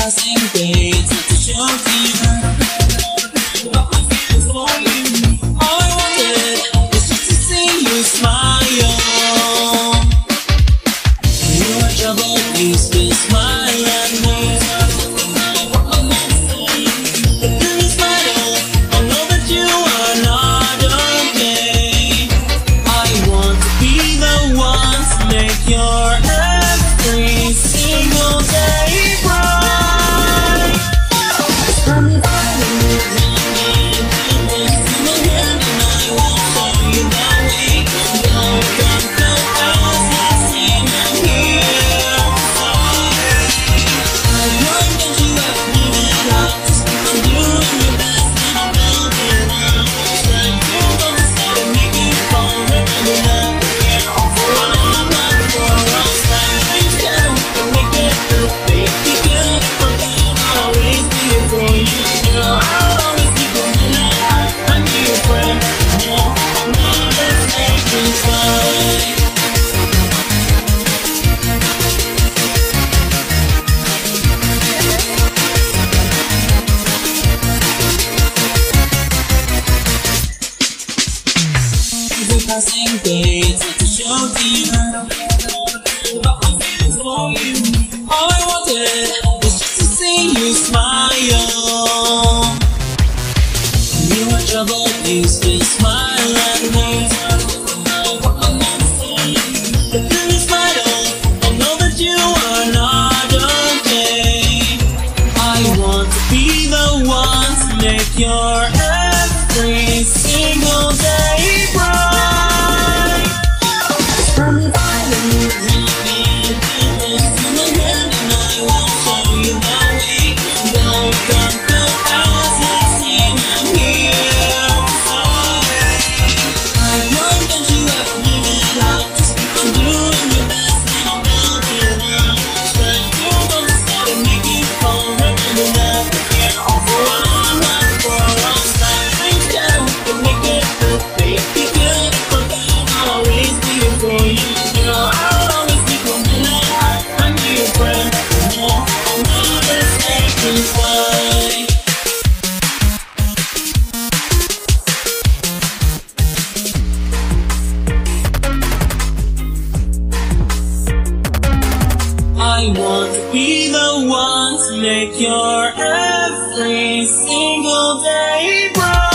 passing days to show to you what I feel for you. All I wanted was just to see you smile. You are troubled, you still smile at me. But through your smile, I know that you are not okay. I want to be the one to make your every single day bright. From the bottom of my hand, and I will show you the way. Don't go fast, I see you here. I want that you have given it up. I'm doing your best and I'm building up. Trying to understand and make it fall. Remember that we're all for one, not for us. Things down and make it through. Baby, good for that. I'll always be here for you. Girl, I'll always be coming out. I'm your friend. No, I'm not mistaken. Fine. Passing days to show to you what I feel for you. All I wanted was just to see you smile. You are troubled, you still smile at me. But through your smile, I know that you are not okay. I want to be the one to make your every single day bright. From the bottom of my hand, and I will show you the way. Don't go fast, I see you here. I want that you have given it up. I'm doing your best and I'm building up. Trying to understand and make it fall. Remember that we're all for one, not for us. Things down and make it through. Baby, good for that. I'll always be here for you. Girl, I'll always be coming out. I'm your friend. No, I'm not mistaken. Why? I want to be the one to make your every single day bright.